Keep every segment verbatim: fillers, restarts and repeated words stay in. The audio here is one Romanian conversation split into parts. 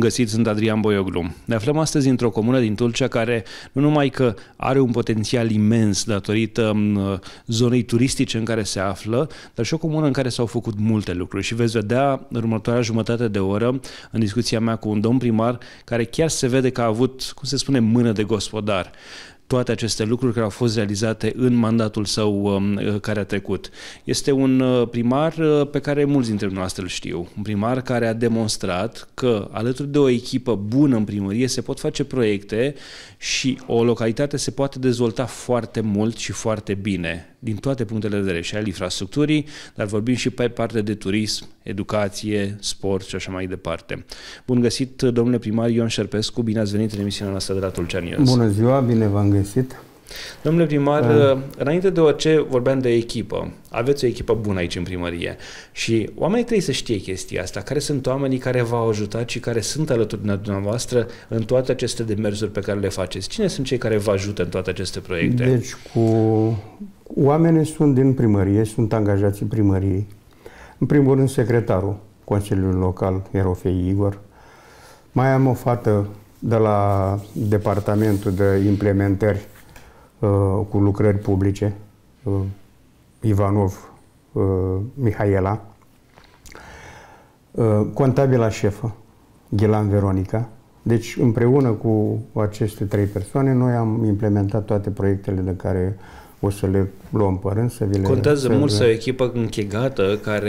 găsit, sunt Adrian Boioglu. Ne aflăm astăzi într-o comună din Tulcea care nu numai că are un potențial imens datorită zonei turistice în care se află, dar și o comună în care s-au făcut multe lucruri și veți vedea în următoarea jumătate de oră în discuția mea cu un domn primar care chiar se vede că a avut, cum se spune, mână de gospodar. Toate aceste lucruri care au fost realizate în mandatul său um, care a trecut. Este un uh, primar uh, pe care mulți dintre noastre îl știu. Un primar care a demonstrat că alături de o echipă bună în primărie se pot face proiecte și o localitate se poate dezvolta foarte mult și foarte bine din toate punctele de vedere și al infrastructurii, dar vorbim și pe partea de turism, educație, sport și așa mai departe. Bun găsit, domnule primar Ion Șerpescu, bine ați venit în emisiunea noastră de la Tulcea News. Bună ziua, bine v-am găsit. Domnule primar, uh. înainte de orice vorbeam de echipă. Aveți o echipă bună aici în primărie și oamenii trebuie să știe chestia asta. Care sunt oamenii care v-au ajutat și care sunt alături de dumneavoastră în toate aceste demersuri pe care le faceți? Cine sunt cei care vă ajută în toate aceste proiecte? Deci, cu oamenii sunt din primărie, sunt angajații primăriei. În primul rând, secretarul Consiliului Local, Erofei Igor. Mai am o fată de la Departamentul de Implementări uh, cu lucrări publice, uh, Ivanov uh, Mihaela. Uh, contabila șefă, Ghilan Veronica. Deci, împreună cu aceste trei persoane, noi am implementat toate proiectele de care o să le luăm pe rând, să vi le... Contează mult să o echipă închegată care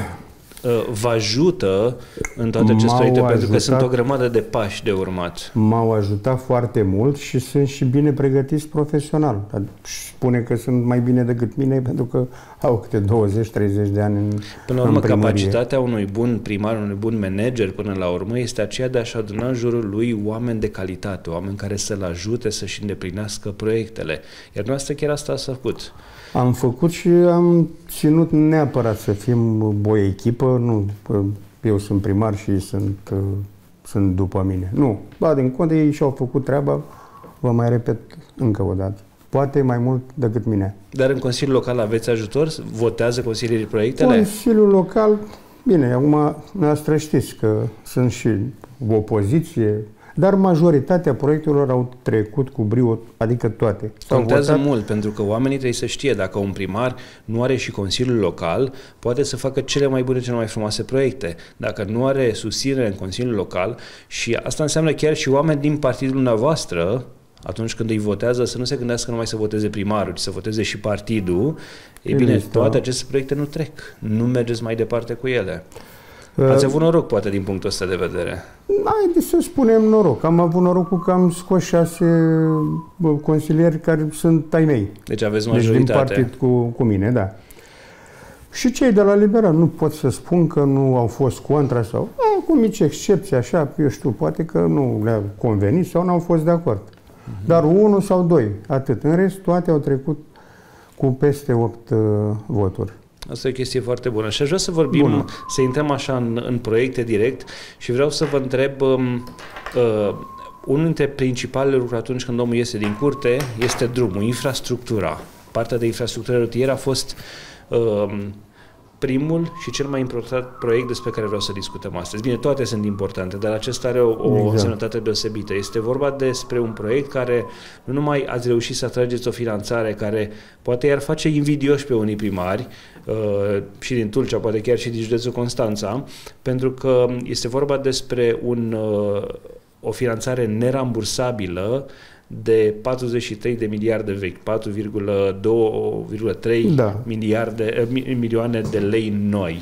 vă ajută în toate aceste proiecte, pentru că sunt o grămadă de pași de urmat. M-au ajutat foarte mult și sunt și bine pregătiți profesional. Spune că sunt mai bine decât mine, pentru că au câte douăzeci treizeci de ani în Până la urmă, capacitatea unui bun primar, unui bun manager, până la urmă, este aceea de a-și aduna în jurul lui oameni de calitate, oameni care să-l ajute să-și îndeplinească proiectele. Iar noastră chiar asta ați făcut. Am făcut și am ținut neapărat să fim o echipă. Nu, eu sunt primar și sunt, sunt după mine. Nu, ba din contă, ei și-au făcut treaba, vă mai repet încă o dată. Poate mai mult decât mine. Dar în Consiliul Local aveți ajutor? Votează consilierii proiectele? Consiliul Local, bine, acum noastră știți că sunt și opoziție, dar majoritatea proiectelor au trecut cu brio, adică toate. Contează votat... mult, pentru că oamenii trebuie să știe, dacă un primar nu are și Consiliul Local, poate să facă cele mai bune, cele mai frumoase proiecte. Dacă nu are susținere în Consiliul Local, și asta înseamnă chiar și oameni din partidul dumneavoastră, atunci când îi votează, să nu se gândească numai să voteze primarul, ci să voteze și partidul, e bine, toate aceste proiecte nu trec. Nu mergeți mai departe cu ele. Ați avut noroc, poate, din punctul ăsta de vedere. Haideți să spunem noroc. Am avut norocul că am scos șase consilieri care sunt ai mei. Deci aveți majoritate. Deci din partid cu, cu mine, da. Și cei de la Liberal nu pot să spun că nu au fost contra sau... E, cu mici excepții, așa, eu știu, poate că nu le-a convenit sau n-au fost de acord. Uh-huh. Dar unul sau doi, atât. În rest, toate au trecut cu peste opt uh, voturi. Asta e o chestie foarte bună. Și aș vrea să vorbim, Bună. să intrăm așa în, în proiecte direct și vreau să vă întreb, um, uh, unul dintre principalele lucruri atunci când omul iese din curte este drumul, infrastructura. Partea de infrastructură rutieră a fost uh, primul și cel mai important proiect despre care vreau să discutăm astăzi. Bine, toate sunt importante, dar acesta are o, o exact. semnătate deosebită. Este vorba despre un proiect care nu numai ați reușit să atrageți o finanțare care poate i-ar face invidioși pe unii primari, uh, și din Tulcea, poate chiar și din județul Constanța, pentru că este vorba despre un, uh, o finanțare nerambursabilă de patruzeci și trei de miliarde vechi, patru virgulă doi virgulă trei da. miliarde, milioane de lei noi.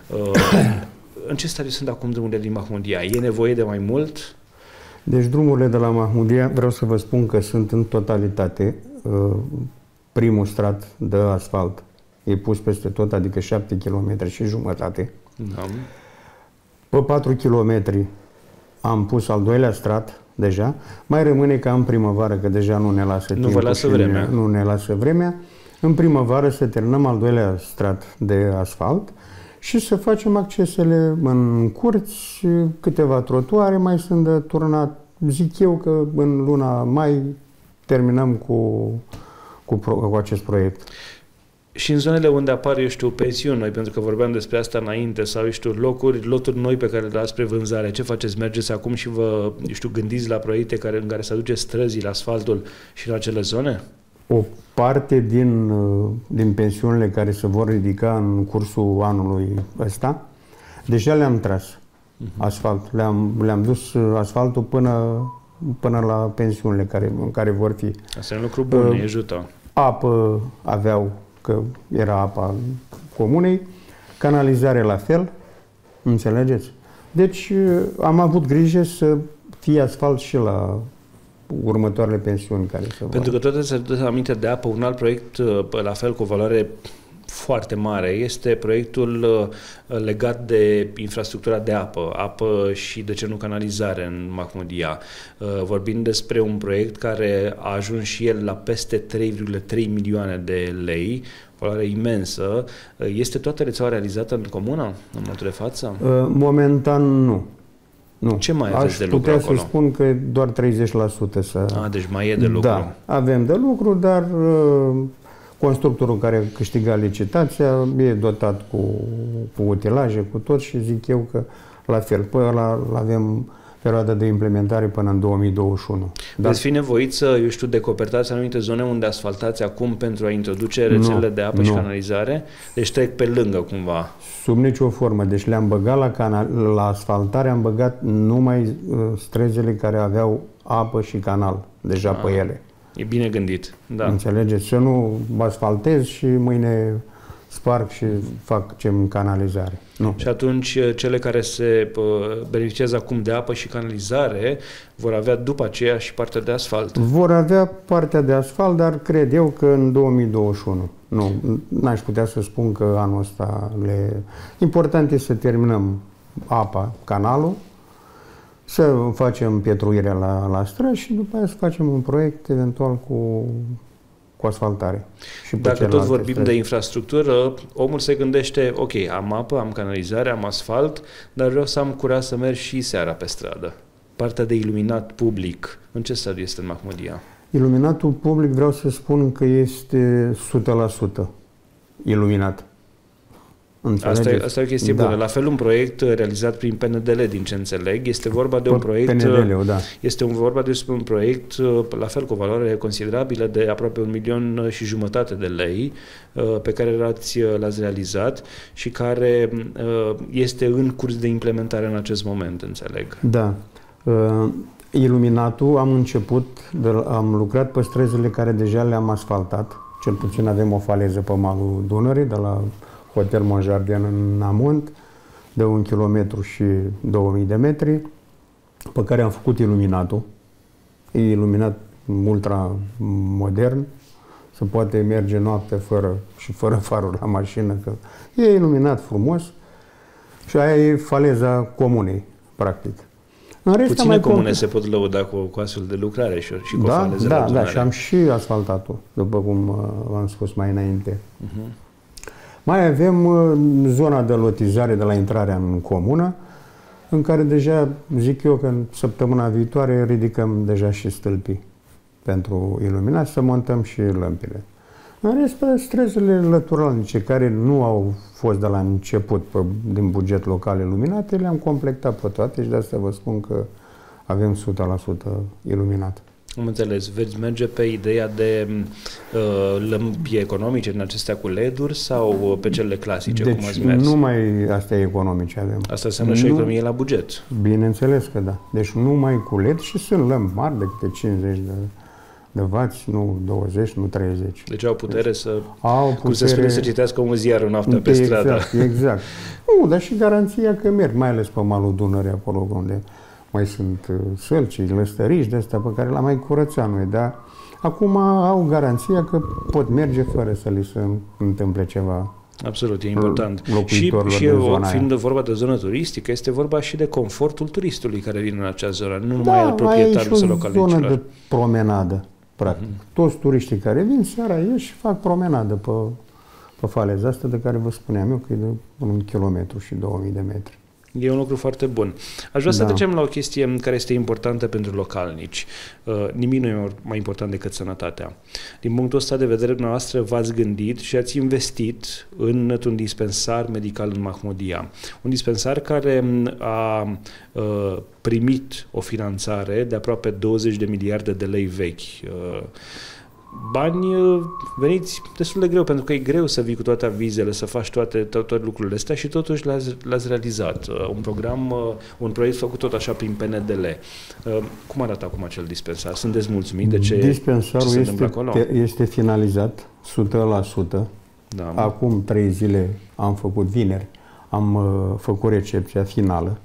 În ce stadiu sunt acum drumurile din Mahmudia? E nevoie de mai mult? Deci drumurile de la Mahmudia, vreau să vă spun că sunt în totalitate primul strat de asfalt. E pus peste tot, adică șapte kilometri și jumătate. Da. Pe patru kilometri am pus al doilea strat deja. Mai rămâne ca în primăvară, că deja nu ne lasă timpul. Nu vă lasă vremea. Ne, nu ne lasă vremea. În primăvară să terminăm al doilea strat de asfalt și să facem accesele în curți, câteva trotuare mai sunt de turnat. Zic eu că în luna mai terminăm cu, cu, cu acest proiect. Și în zonele unde apar, eu știu, pensiuni noi, pentru că vorbeam despre asta înainte, sau, eu știu, locuri, loturi noi pe care le dați spre vânzare, ce faceți? Mergeți acum și vă, eu știu, gândiți la proiecte care, în care să aduceți străzile, asfaltul și în acele zone? O parte din, din pensiunile care se vor ridica în cursul anului ăsta, deja le-am tras uh-huh. asfalt. Le-am, le-am dus asfaltul până, până la pensiunile care, care vor fi. Asta e un lucru bun, uh, ne ajută. Apă aveau, că era apa comunei, canalizare la fel, înțelegeți? Deci am avut grijă să fie asfalt și la următoarele pensiuni care se Pentru că tot se dă aminte de apă, un alt proiect la fel cu o valoare foarte mare este proiectul legat de infrastructura de apă, apă și, de ce nu, canalizare în Mahmudia. Vorbim despre un proiect care a ajuns și el la peste trei virgulă trei milioane de lei, valoare imensă. Este toată rețeaua realizată în comună, în momentul de față? Momentan nu. Nu. Ce mai aveți Aș de lucru putea acolo? să spun că doar treizeci la sută să... A, deci mai e de lucru. Da, avem de lucru, dar uh, constructorul care a câștigat licitația e dotat cu, cu utilaje, cu tot, și zic eu că la fel. Păi ăla avem perioada de implementare până în două mii douăzeci și unu. Dar veți fi nevoiți să, eu știu, decopertați anumite zone unde asfaltați acum pentru a introduce rețelele de apă nu. și canalizare? Deci trec pe lângă cumva. Sub nicio formă. Deci le-am băgat la, canal, la asfaltare, am băgat numai uh, străzile care aveau apă și canal deja ah, pe ele. E bine gândit, da. Înțelegeți? Să nu asfaltez și mâine sparg și fac ce în canalizare. Nu. Și atunci cele care se beneficiază acum de apă și canalizare vor avea după aceea și partea de asfalt. Vor avea partea de asfalt, dar cred eu că în două mii douăzeci și unu. Nu, n-aș putea să spun că anul ăsta le... Important este să terminăm apa, canalul, să facem pietruirea la, la străzi și după aia să facem un proiect eventual cu... cu asfaltare. Și dacă tot vorbim străzi. de infrastructură, omul se gândește, ok, am apă, am canalizare, am asfalt, dar vreau să am curaj să merg și seara pe stradă. Partea de iluminat public, în ce stadiu este în Mahmudia? Iluminatul public, vreau să spun că este o sută la sută iluminat. Asta e, asta e o chestie da. bună. La fel, un proiect realizat prin P N D L, din ce înțeleg, este vorba de un proiect... P N D L-ul, da. Este un, vorba despre un proiect, la fel, cu o valoare considerabilă de aproape un milion și jumătate de lei, pe care l-ați, l-ați realizat și care este în curs de implementare în acest moment, înțeleg. Da. Uh, iluminatul am început, de, am lucrat pe străzile care deja le-am asfaltat. Cel puțin avem o faleză pe malul Dunării, de la Hotel Monjardin în Amont, de un kilometru și două mii de metri, pe care am făcut iluminatul. E iluminat ultra modern, se poate merge noapte fără, și fără farul la mașină, că e iluminat frumos și aia e faleza comunei, practic. În rest, puține mai comune compl- se pot lăuda cu, cu astfel de lucrare și, și cu da, faleze da, la Dunăre. Da, și am și asfaltat-o, după cum uh, am spus mai înainte. Uh-huh. Mai avem uh, zona de lotizare de la intrarea în comună, în care deja, zic eu că în săptămâna viitoare ridicăm deja și stâlpii pentru iluminat, să montăm și lămpile. În rest, pe străzile lăturalnice, care nu au fost de la început pe, din buget local iluminate, le-am completat pe toate și de asta vă spun că avem o sută la sută iluminat. Am înțeles. Veți merge pe ideea de uh, lămpi economice în acestea cu L E D-uri sau pe cele clasice, deci, cum ați mers? numai astea economice avem. Asta înseamnă și o economie la buget. Bineînțeles că da. Deci numai cu L E D și sunt lămpi mari de câte cincizeci de, de vați, nu douăzeci, nu treizeci. Deci au putere deci, să, au putere, cum se spune, să citească un ziar noaptea pe exact, stradă. Exact. Nu, dar și garanția că merg, mai ales pe malul Dunării, acolo unde mai sunt uh, sălci, lăstăriși de astea pe care l-am mai curățat noi, dar acum au garanția că pot merge fără să li se întâmple ceva. Absolut, e important. Și, și eu, fiind aia. vorba de o zonă turistică, este vorba și de confortul turistului care vine în acea zonă, nu numai da, al proprietarului sau localicilor. Da, e o zonă de promenadă, practic. Uh-huh. Toți turiștii care vin seara ieși și fac promenadă pe, pe faleza asta de care vă spuneam eu, că e de un kilometru și două mii de metri. E un lucru foarte bun. Aș vrea să Da. trecem la o chestie care este importantă pentru localnici. Uh, nimic nu e mai important decât sănătatea. Din punctul ăsta de vedere, dumneavoastră v-ați gândit și ați investit într-un dispensar medical în Mahmoudia. Un dispensar care a uh, primit o finanțare de aproape douăzeci de miliarde de lei vechi. Uh, Bani veniți destul de greu, pentru că e greu să vii cu toate avizele, să faci toate, toate, toate lucrurile astea și totuși le-ați, le-ați realizat. Un program, un proiect făcut tot așa prin P N D L. Cum arată acum acel dispensar? Sunteți mulțumit de ce, Dispensarul ce se este, acolo? este finalizat o sută la sută. Da. Acum trei zile am făcut, vineri, am uh, făcut recepția finală.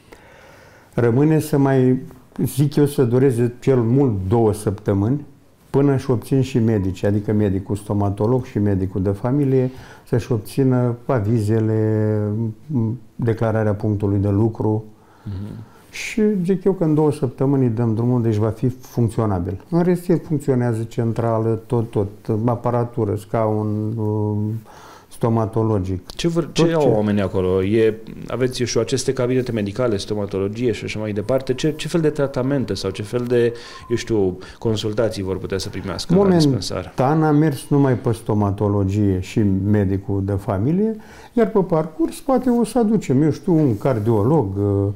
Rămâne să mai, zic eu, să dureze cel mult două săptămâni până își obțin și medici, adică medicul stomatolog și medicul de familie, să-și obțină avizele, declararea punctului de lucru. Uh-huh. Și zic eu că în două săptămâni îi dăm drumul, deci va fi funcționabil. În rest, el funcționează centrală, tot, tot, aparatură, scaun, stomatologic. Ce, vor, ce au oamenii acolo? E, aveți, eu știu, aceste cabinete medicale, stomatologie și așa mai departe. Ce, ce fel de tratamente sau ce fel de, eu știu, consultații vor putea să primească la dispensar? Momentan am mers numai pe stomatologie și medicul de familie, iar pe parcurs poate o să aducem, eu știu, un cardiolog,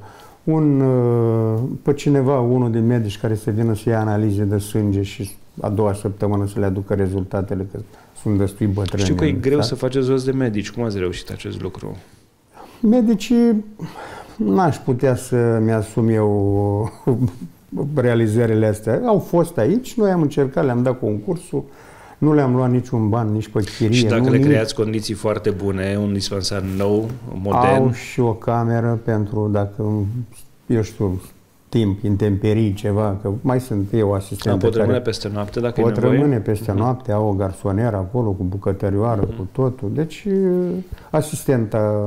un, pe cineva, unul din medici care să vină să ia analize de sânge și a doua săptămână să le aducă rezultatele, că sunt destui bătrâni. Știu că e greu să faceți rost de medici. Cum ați reușit acest lucru? Medicii, n-aș putea să-mi asum eu realizările astea. Au fost aici, noi am încercat, le-am dat concursul, nu le-am luat niciun ban, nici pe chirie. Și dacă nu, le nici... creați condiții foarte bune, un dispensar nou, modern... Au și o cameră pentru, dacă, eu știu, timp, intemperii, ceva, că mai sunt eu asistent. Pot rămâne peste noapte dacă e nevoie? Pot rămâne peste noapte, au o garsonieră acolo cu bucătărioară, uh-huh. cu totul. Deci, asistenta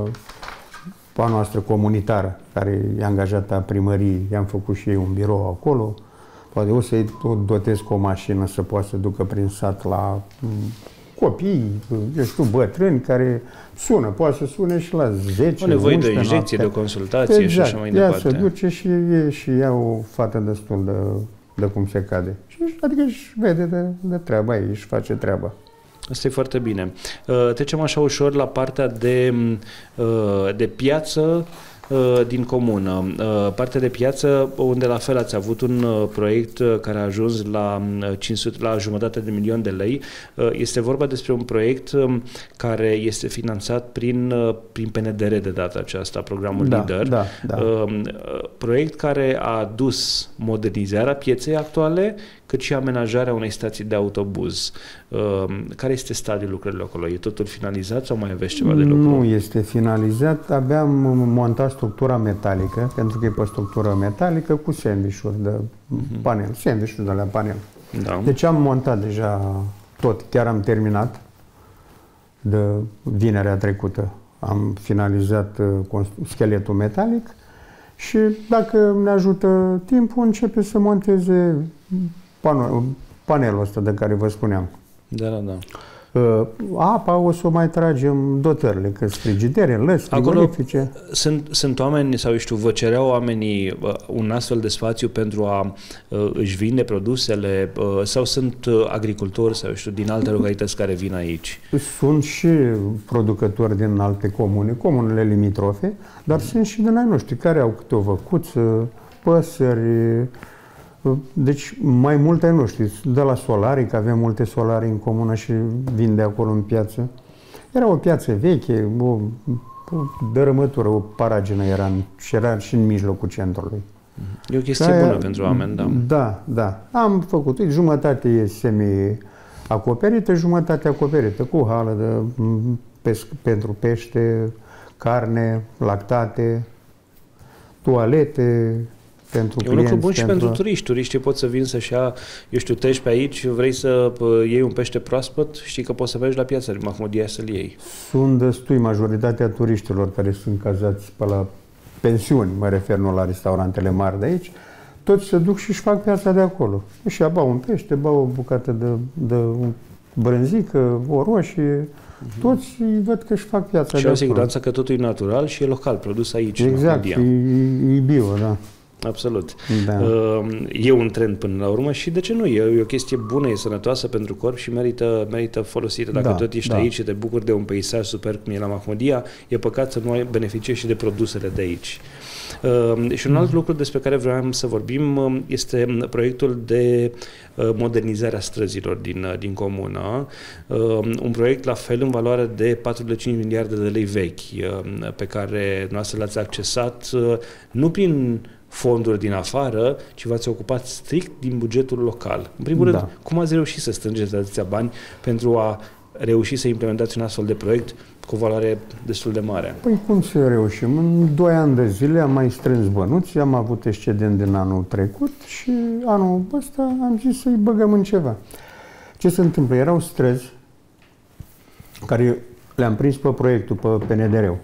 a noastră comunitară, care e angajată a primăriei, i-am făcut și ei un birou acolo. Poate o să-i dotez cu o mașină să poată să ducă prin sat la copii, eu știu, bătrâni care sună, poate să sune și la zece, o nevoie de o unsprezece injecție, de o consultație exact. și așa mai ea departe. se duce și e și ea o fată destul de, de cum se cade. Și, adică își vede de, de treaba ei, își face treaba. Asta e foarte bine. Uh, trecem așa ușor la partea de, uh, de piață din comună. Partea de piață, unde la fel ați avut un proiect care a ajuns la cinci sute, la jumătate de milion de lei. Este vorba despre un proiect care este finanțat prin, prin P N D R de data aceasta, programul da, LEADER. Da, da. Proiect care a adus modernizarea pieței actuale, cât și amenajarea unei stații de autobuz. Care este stadiul lucrărilor acolo? E totul finalizat sau mai aveți ceva de lucru? Nu este finalizat. Abia am montat structura metalică, pentru că e pe structură metalică cu sandwich-uri de uh-huh. panel. Sandwich-uri de la panel. Da. Deci am montat deja tot. Chiar am terminat de vinerea trecută. Am finalizat scheletul metalic și dacă ne ajută timpul, începe să monteze panelul ăsta de care vă spuneam. Da, da, da. Uh, apa o să o mai tragem, dotările, că frigidere, lăzi, frigorifice. Sunt, sunt oameni, sau eu știu, vă cereau oamenii uh, un astfel de spațiu pentru a uh, își vinde produsele uh, sau sunt uh, agricultori, sau eu știu, din alte localități care vin aici? Sunt și producători din alte comune, comunele limitrofe, dar mm. sunt și din ai noștri care au câte o văcuță, păsări. Deci mai multe nu știu, de la solarii, că avem multe solarii în comună și vin de acolo în piață. Era o piață veche, o, o dărâmătură, o paragină era în, și era și în mijlocul centrului. E o chestie Aia, bună pentru oameni, da. Da, da. Am făcut, jumătate e semi-acoperită, jumătate acoperită, cu hală de pesc, pentru pește, carne, lactate, toalete. Pentru e un lucru bun și pentru turiști. Turiștii pot să vin să-și ia, eu știu, treci pe aici, vrei să iei un pește proaspăt, știi că poți să mergi la piața din Mahmoudia să-l iei. Sunt destui majoritatea turiștilor care sunt cazați pe la pensiuni, mă refer nu la restaurantele mari de aici, toți se duc și își fac piața de acolo. Și bau un pește, bau o bucată de, de brânzică, o roșie, Uh-huh. Toți văd că își fac viața. Și au siguranța că totul e natural și e local, produs aici. Exact, e, e bio, da. Absolut. Da. E un trend până la urmă și de ce nu? E o chestie bună, e sănătoasă pentru corp și merită, merită folosită. Dacă da, tot ești da. aici și te bucuri de un peisaj super cum e la Mahmoudia, e păcat să nu beneficiezi și de produsele de aici. Uh, și un alt mm. lucru despre care vreau să vorbim uh, este proiectul de uh, modernizare a străzilor din, uh, din comună. Uh, un proiect la fel în valoare de patru virgulă cinci miliarde de lei vechi uh, pe care noastră l-ați accesat uh, nu prin fonduri din afară, ci v-ați ocupat strict din bugetul local. În primul da. rând, cum ați reușit să strângeți atâția bani pentru a reuși să implementați un astfel de proiect cu o valoare destul de mare? Păi cum să reușim? În doi ani de zile am mai strâns bănuți, am avut excedent din anul trecut și anul ăsta am zis să-i băgăm în ceva. Ce se întâmplă? Erau străzi care le-am prins pe proiectul, pe P N D R-ul.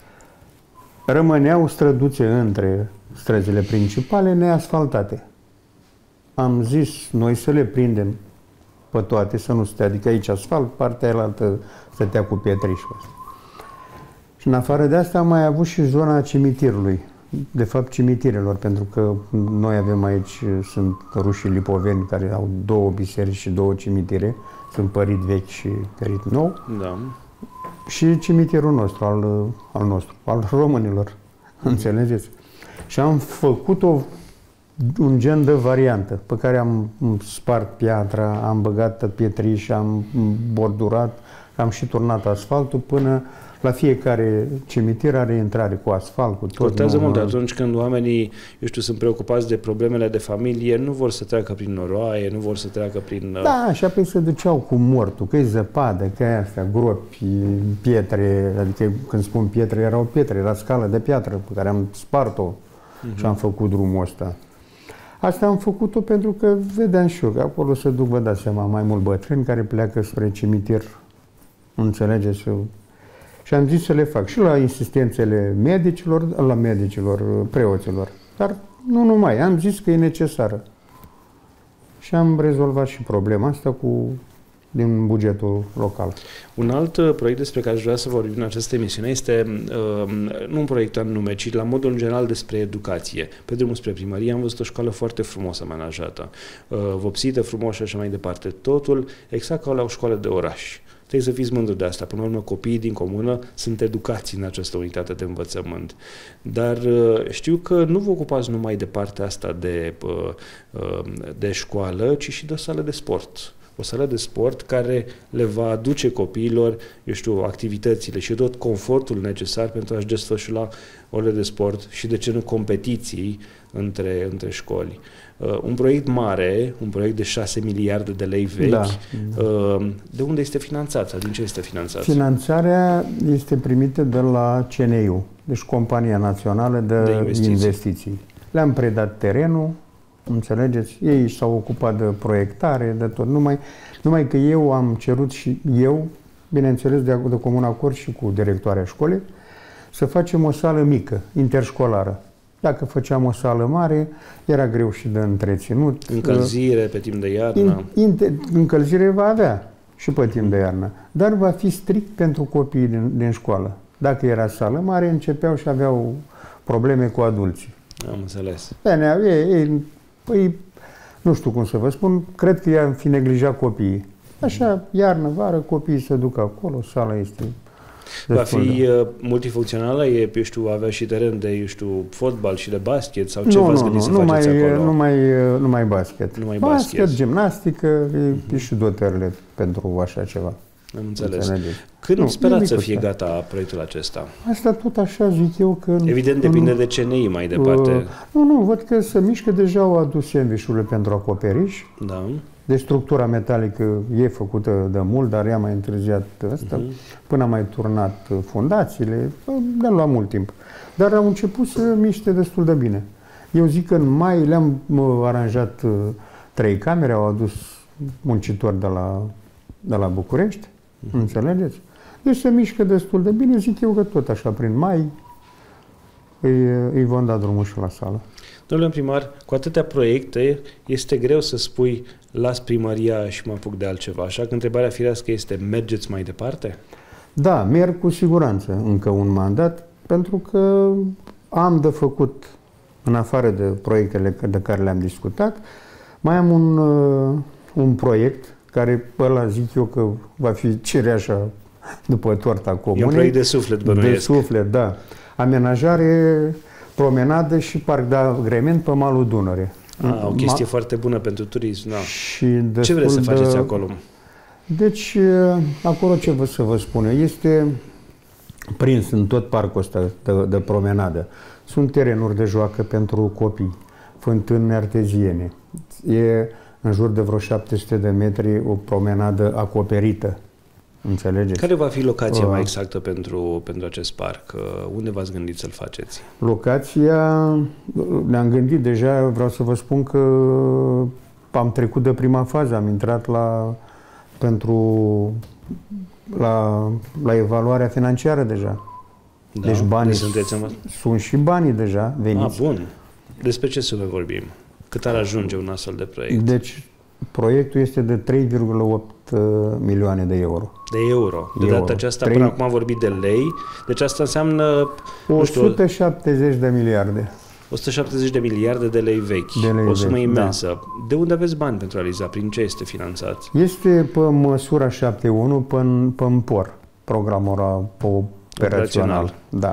Rămâneau străduțe între străzile principale neasfaltate. Am zis noi să le prindem pe toate, să nu stea, adică aici asfalt, partea aia stătea cu pietrișul ăsta. Și în afară de asta am mai avut și zona cimitirului, de fapt cimitirelor, pentru că noi avem aici, sunt rușii lipoveni care au două biserici și două cimitire, sunt părit vechi și părit nou. Da. Și cimitirul nostru, al, al nostru, al românilor, mm. înțelegeți? Și am făcut o, un gen de variantă pe care am spart piatra, am băgat pietriș, am bordurat, am și turnat asfaltul până la fiecare cimitir are intrare cu asfalt, cu tot. Contează mult atunci când oamenii, eu știu, sunt preocupați de problemele de familie, nu vor să treacă prin noroaie, nu vor să treacă prin... Da, și apoi se duceau cu mortul, că e zăpadă, că e astea, gropi, pietre, adică când spun pietre, erau pietre, era scală de piatră pe care am spart-o uh-huh. și am făcut drumul ăsta. Asta am făcut-o pentru că vedeam și eu, că acolo se duc, vă dați seama, mai mult bătrâni care pleacă spre cimitir, înțelegeți? Și am zis să le fac și la insistențele medicilor, la medicilor, preoților. Dar nu numai, am zis că e necesară. Și am rezolvat și problema asta cu, din bugetul local. Un alt uh, proiect despre care aș vrea să vorbim în această emisiune este uh, nu un proiect anume, ci la modul general despre educație. Pe drumul spre primărie am văzut o școală foarte frumos amenajată, uh, vopsită, frumos și așa mai departe. Totul exact ca la o școală de oraș. Trebuie să fiți mândru de asta. Până la urmă, copiii din comună sunt educați în această unitate de învățământ. Dar știu că nu vă ocupați numai de partea asta de, de școală, ci și de o sală de sport. O sală de sport care le va aduce copiilor, eu știu, activitățile și tot confortul necesar pentru a-și desfășura orele de sport și, de ce nu, competiții între, între școli. Uh, un proiect mare, un proiect de șase miliarde de lei vechi, da. uh, de unde este finanțat? Din ce este finanțat? Finanțarea este primită de la C N I U, deci Compania Națională de, de Investiții. Investiții. Le-am predat terenul, înțelegeți? Ei s-au ocupat de proiectare, de tot. Numai, numai că eu am cerut și eu, bineînțeles, de, de comun acord și cu directoarea școlii, să facem o sală mică, interșcolară. Dacă făceam o sală mare, era greu și de întreținut. Încălzire pe timp de iarnă. In, in, încălzire va avea și pe timp de iarnă, dar va fi strict pentru copiii din, din școală. Dacă era sală mare, începeau și aveau probleme cu adulții. Am înțeles. Bine, e, e, păi, nu știu cum să vă spun, cred că i-am fi neglijat copiii. Așa, iarnă, vară, copiii se duc acolo, sala este... Va fi uh, multifuncțională? E, eu știu, avea și teren de, eu știu, fotbal și de basket? Sau ce nu, v-ați nu, gândit nu, să nu faceți mai, acolo? Nu mai, nu mai basket. Nu mai basket. basket, gimnastică, uh-huh. e și dotările pentru așa ceva. Am înțeles. Când nu, sperați să fie gata proiectul acesta? Asta tot așa zic eu că... Evident, depinde de C N I mai departe. Uh, nu, nu, văd că se mișcă, deja au adus sandvișurile pentru acoperiș. Da. De structura metalică e făcută de mult, dar ea mai întârziat asta, uh-huh. până am mai turnat fundațiile, le-am luat mult timp. Dar au început să miște destul de bine. Eu zic că în mai le-am aranjat trei camere, au adus muncitori de la, de la București, uh-huh. înțelegeți? Deci se mișcă destul de bine, zic eu că tot așa, prin mai, îi, îi vom da drumul și la sală. Domnule primar, cu atâtea proiecte, este greu să spui las primăria și mă apuc de altceva. Așa că întrebarea firească este, mergeți mai departe? Da, merg cu siguranță încă un mandat, pentru că am de făcut, în afară de proiectele de care le-am discutat, mai am un, un proiect care, ăla zic eu că va fi cereașa după torta comunei. E un proiect de suflet, bănuiesc. De suflet, da. Amenajare, promenadă și parc de agrement pe malul Dunăre. Ah, o chestie Ma... foarte bună pentru turism, da. Și ce vreți să faceți de... acolo? Deci, acolo ce vă să vă spun eu, este prins în tot parcul ăsta de, de promenadă. Sunt terenuri de joacă pentru copii, fântâni arteziene. E în jur de vreo șapte sute de metri o promenadă acoperită. Înțelegeți? Care va fi locația uh, mai exactă pentru, pentru acest parc? Unde v-ați gândit să-l faceți? Locația, ne-am gândit deja, vreau să vă spun că am trecut de prima fază, am intrat la, pentru, la, la evaluarea financiară deja. Da, deci banii, sunteți în... sunt și banii deja veniți. Ah, bun. Despre ce sume vorbim? Cât ar ajunge un astfel de proiect? Deci, proiectul este de trei virgulă opt milioane de euro. De euro. De data aceasta, trei... până acum am vorbit de lei, deci asta înseamnă... o sută șaptezeci de miliarde. o sută șaptezeci de miliarde de lei vechi. De lei o sumă vechi, imensă. Da. De unde aveți bani pentru a realiza? Prin ce este finanțat? Este pe măsura șapte unu, pe, pe por, programul operațional. Da.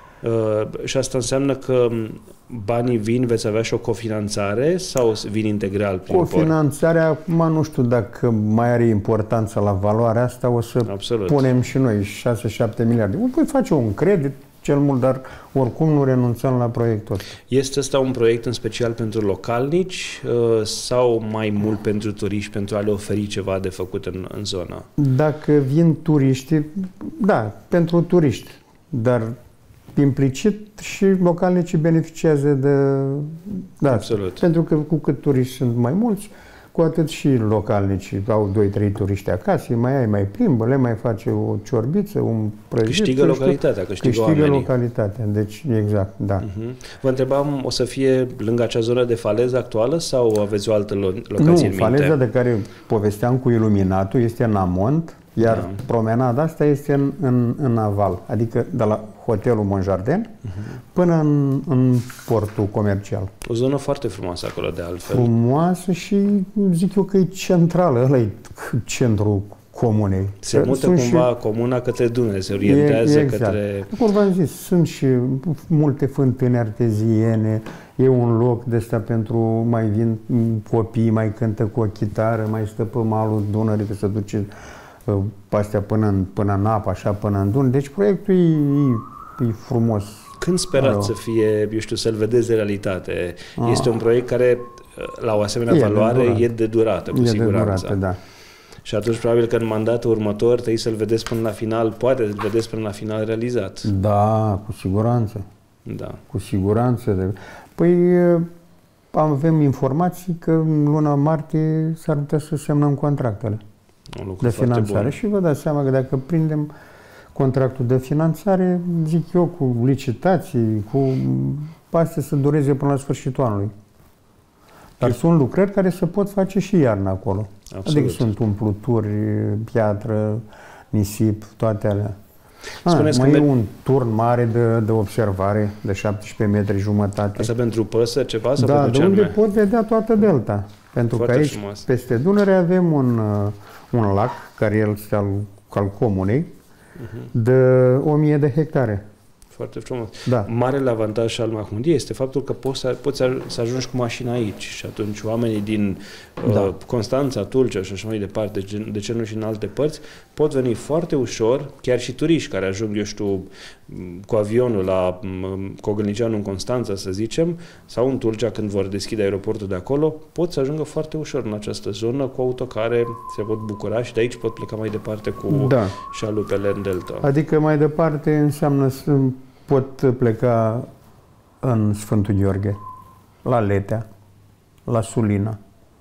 Uh, și asta înseamnă că banii vin, veți avea și o cofinanțare sau vin integral prin Cofinanțarea, acum nu știu dacă mai are importanță la valoarea asta, o să Absolut. punem și noi șase șapte miliarde. O voi face un credit, cel mult, dar oricum nu renunțăm la proiectul ăsta. Este ăsta un proiect în special pentru localnici uh, sau mai mult pentru turiști, pentru a le oferi ceva de făcut în, în zonă? Dacă vin turiști, da, pentru turiști, dar implicit și localnicii beneficiază de... Da, Absolut. Pentru că cu cât turiști sunt mai mulți, cu atât și localnicii au doi trei turiști acasă, mai ai, mai plimbă, le mai face o ciorbiță, un prăjit. Câștigă localitatea, câștigă, câștigă oamenii. localitatea, deci exact, da. Uh-huh. Vă întrebam, o să fie lângă acea zonă de faleză actuală sau aveți o altă locație nu, în minte? faleza de care povesteam cu iluminatul este în amont, iar da. promenada asta este în, în, în aval, adică de la hotelul Monjardin uh-huh. până în, în portul comercial. O zonă foarte frumoasă acolo, de altfel. Frumoasă și zic eu că e centrală, ăla e centrul comunei. Se mută sunt cumva și... comuna către Dunăre, se orientează e, exact. către... Cum v-am zis, sunt și multe fântâni arteziene, e un loc de ăsta pentru, mai vin copii, mai cântă cu o chitară, mai stă pe malul Dunării, că se duce pe astea până în, până în apă, așa, până în Dunăre. Deci proiectul e, e, e frumos. Când sperați Alo. să fie, eu știu, să-l vedeți de realitate? Ah. Este un proiect care, la o asemenea e valoare, de e de durată, cu e siguranță. De durată, da. Și atunci, probabil că în mandatul următor trebuie să-l vedeți până la final, poate să-l vedeți până la final realizat. Da, cu siguranță. Da. Cu siguranță. Păi, avem informații că în luna martie s-ar putea să semnăm contractele de finanțare. Și vă dați seama că dacă prindem contractul de finanțare, zic eu, cu licitații, cu astea să dureze până la sfârșitul anului. Dar eu... sunt lucrări care se pot face și iarna acolo. Absolut. Adică sunt umpluturi, piatră, nisip, toate alea. Ah, mai e un turn mare de, de observare de șaptesprezece metri jumătate. Asta pentru păsări ceva? Sau da, pentru de unde cerme? pot vedea toată delta. Pentru Foarte că aici, frumos. Peste Dunăre, avem un, un lac, care este al, al comunei, uh-huh. de o mie de hectare. Foarte frumos. Da. Marele avantaj al Mahmudiei este faptul că poți să, poți să ajungi cu mașina aici și atunci oamenii din da. uh, Constanța, Tulcea și așa mai departe, de ce nu și în alte părți, pot veni foarte ușor, chiar și turiști care ajung, eu știu, cu avionul la Cogălnicianu în Constanța, să zicem, sau în Tulcea când vor deschide aeroportul de acolo, pot să ajungă foarte ușor în această zonă cu autocare, se pot bucura și de aici pot pleca mai departe cu da. șalupele în delta. Adică mai departe înseamnă să pot pleca în Sfântul Gheorghe, la Letea, la Sulina,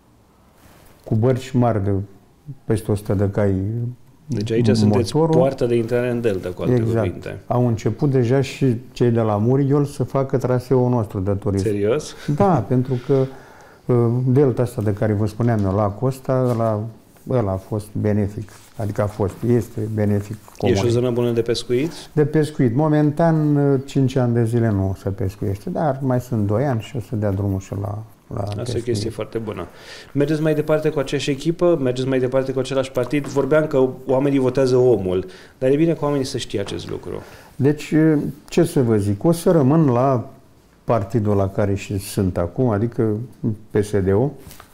cu bărci mari de peste o sută de cai. Deci aici motorul. Sunteți poarta de intrare în delta, cu alte exact. cuvinte. Au început deja și cei de la Muriol să facă traseul nostru de turism. Serios? Da, pentru că delta asta de care vă spuneam eu, la Costa, la ăla a fost benefic. Adică a fost, este benefic comun. E și o zonă bună de pescuit? De pescuit. Momentan, cinci ani de zile nu se pescuiește, dar mai sunt doi ani și o să dea drumul și la La Asta pescuit. e o chestie foarte bună. Mergeți mai departe cu aceeași echipă? Mergeți mai departe cu același partid? Vorbeam că oamenii votează omul, dar e bine ca oamenii să știe acest lucru. Deci, ce să vă zic, o să rămân la partidul la care și sunt acum, adică P S D-ul.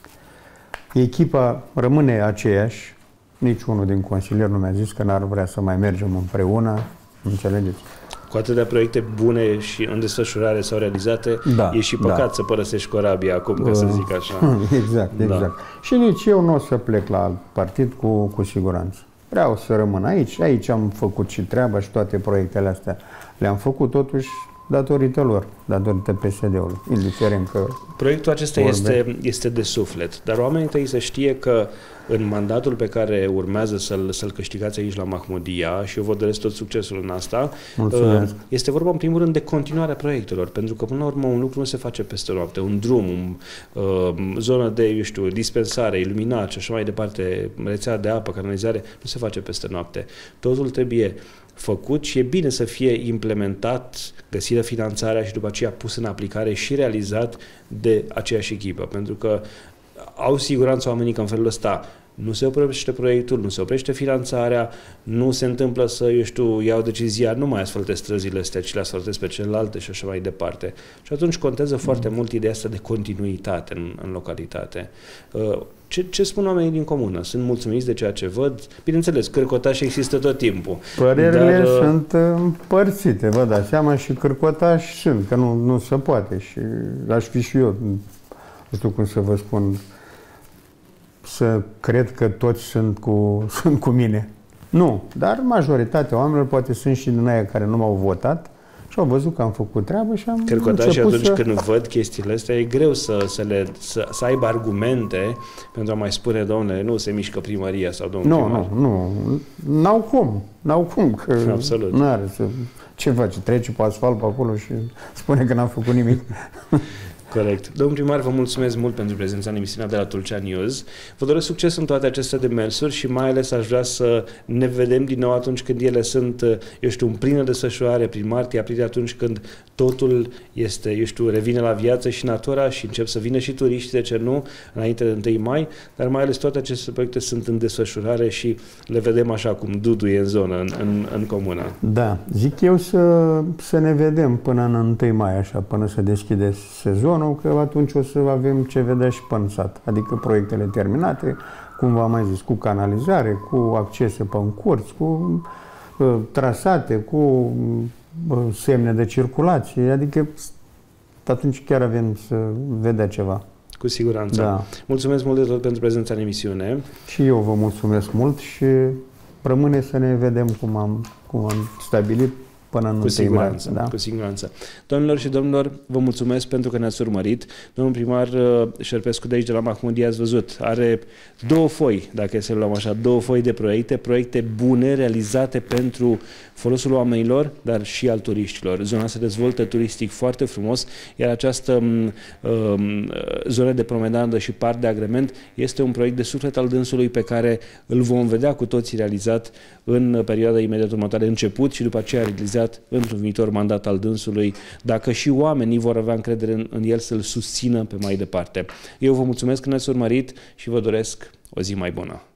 Echipa rămâne aceeași, niciunul din consilieri nu mi-a zis că n-ar vrea să mai mergem împreună, înțelegeți? Cu atâtea proiecte bune și în desfășurare sau realizate, da, e și păcat da. să părăsești corabia acum, ca să zic așa. Exact, exact. Da. Și nici eu nu o să plec la alt partid cu, cu siguranță. Vreau să rămân aici, aici am făcut și treaba și toate proiectele astea le-am făcut totuși datorită lor, datorită P S D-ului, indiferent că... Proiectul acesta este, este de suflet, dar oamenii trebuie să știe că în mandatul pe care urmează să-l, să-l câștigați aici la Mahmudia, și eu vă doresc tot succesul în asta, mulțumesc. Este vorba în primul rând de continuarea proiectelor, pentru că până la urmă un lucru nu se face peste noapte, un drum, o zonă de, eu știu, dispensare, iluminat și așa mai departe, rețea de apă, canalizare, nu se face peste noapte. Totul trebuie făcut și e bine să fie implementat, găsită finanțarea și după aceea pus în aplicare și realizat de aceeași echipă, pentru că au siguranță oamenii că în felul ăsta nu se oprește proiectul, nu se oprește finanțarea, nu se întâmplă să, eu știu, iau decizia, nu mai asfaltez străzile astea, ci le asfaltez pe celelalte și așa mai departe. Și atunci contează foarte mm. mult ideea asta de continuitate în, în localitate. Ce, ce spun oamenii din comună? Sunt mulțumiți de ceea ce văd? Bineînțeles, cârcotași există tot timpul. Părerile dar, sunt împărțite, vă dați seama, și cârcotași sunt, că nu, nu se poate. Și aș fi și eu, nu știu cum să vă spun, să cred că toți sunt cu, sunt cu mine. Nu, dar majoritatea oamenilor, poate sunt și din aia care nu m-au votat și au văzut că am făcut treabă și am Cârcotașii atunci să... când văd chestiile astea, e greu să, să, le, să, să aibă argumente pentru a mai spune, domnule, nu se mișcă primăria sau domnul nu, primar. Nu, nu, n-au cum, n-au cum, că absolut. N-are să... Ce face? Trece pe asfalt pe acolo și spune că n-am făcut nimic. Corect. Domnul primar, vă mulțumesc mult pentru prezența în emisiunea de la Tulcea News. Vă doresc succes în toate aceste demersuri și mai ales aș vrea să ne vedem din nou atunci când ele sunt, eu știu, în plină desfășurare, prin martie, aprilie, atunci când totul este, eu știu, revine la viață și natura și încep să vină și turiști, de ce nu, înainte de întâi mai, dar mai ales toate aceste proiecte sunt în desfășurare și le vedem așa cum duduie în zonă, în, în, în comună. Da, zic eu să, să ne vedem până în întâi mai, așa, până să deschide sezonul, că atunci o să avem ce vedea și pe în sat, adică proiectele terminate, cum v-am mai zis, cu canalizare, cu accese pe încurți, cu uh, trasate, cu uh, semne de circulație, adică atunci chiar avem să vedea ceva. Cu siguranță. Da. Mulțumesc mult de tot pentru prezența în emisiune. Și eu vă mulțumesc mult și rămâne să ne vedem cum am, cum am stabilit până în cu siguranță, mai, da? cu siguranță. Doamnelor și domnilor, vă mulțumesc pentru că ne-ați urmărit. Domnul primar Șerpescu de aici, de la Mahmudia, ați văzut, are două foi, dacă să luăm așa, două foi de proiecte, proiecte bune, realizate pentru folosul oamenilor, dar și al turiștilor. Zona se dezvoltă turistic foarte frumos, iar această um, zonă de promenadă și parc de agrement este un proiect de suflet al dânsului pe care îl vom vedea cu toții realizat în perioada imediat următoare, început și după aceea realizat într-un viitor mandat al dânsului, dacă și oamenii vor avea încredere în, în el să-l susțină pe mai departe. Eu vă mulțumesc că ne-ați urmărit și vă doresc o zi mai bună.